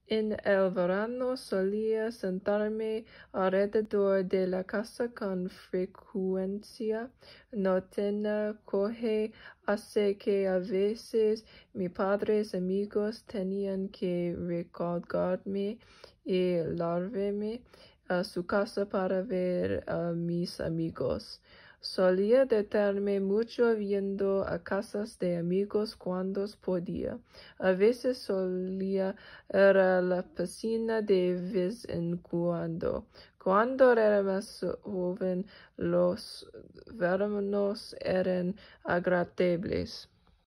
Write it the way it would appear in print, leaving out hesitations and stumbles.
En el verano solía sentarme alrededor de la casa con frecuencia. No tenía coraje, así que a veces mis padres amigos tenían que recargarme y llevarme a su casa para ver a mis amigos. Solía detenerme mucho viendo a casas de amigos cuando podía. A veces solía ir a la piscina de vez en cuando. Cuando era más joven, los veranos eran agradables.